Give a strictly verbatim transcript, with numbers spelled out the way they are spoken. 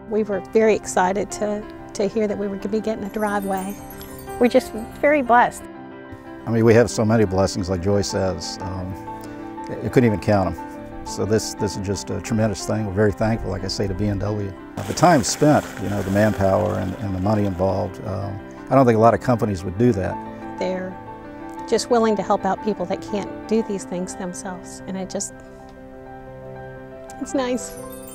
We were very excited to, to hear that we were going to be getting a driveway. We're just very blessed. I mean, we have so many blessings, like Joy says. Um, you couldn't even count them. So this, this is just a tremendous thing. We're very thankful, like I say, to B N W. The time spent, you know, the manpower and, and the money involved, um, I don't think a lot of companies would do that. They're just willing to help out people that can't do these things themselves. And it just, it's nice.